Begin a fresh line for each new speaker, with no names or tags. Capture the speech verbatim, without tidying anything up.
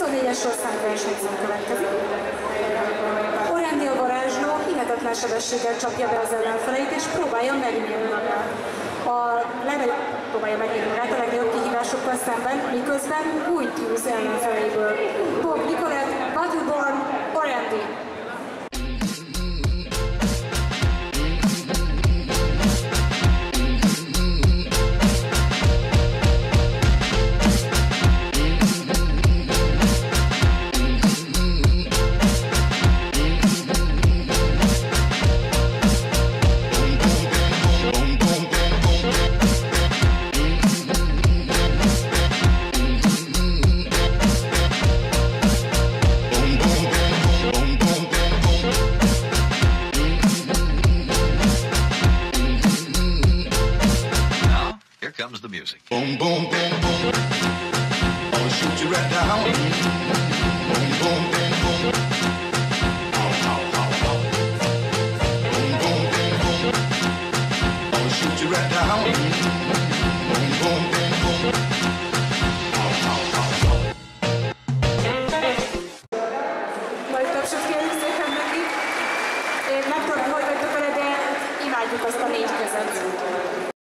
huszonnégyes sorszám versenyszám következik. Orrendil varázsló hihetetlen sebességgel csapja be az ellenfeleit, és próbálja megnyerni magát. A legnagyobb, próbálja megnyerni magát a legnagyobb kihívásokkal szemben, miközben új tűz ellenfeleiből. Bob Nicolette, Battleborn, Orrendil.
Comes the music.
Boom, boom, boom, boom. I'll shoot you right down. Boom, boom, boom, boom. Ow, ow, ow, ow. Boom, boom, boom, boom. I'll shoot you right down. Boom, boom, boom, boom. Ow, ow, ow, ow.
Nagy tapsot kérjük szépen neki. Én nem tudom, hogy vagytok vele, de imádjuk azt a négy kezet.